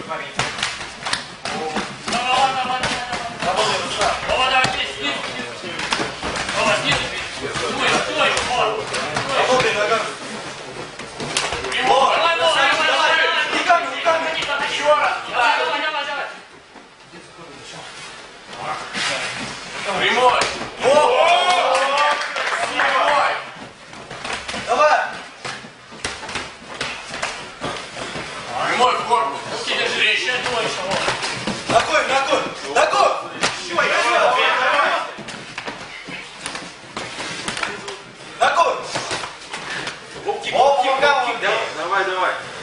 Прямой! Давай! Прямой в корпус! Руки держи, еще дольше! Ногой, ногой! Ногой! Ногой! Губки, Давай, давай!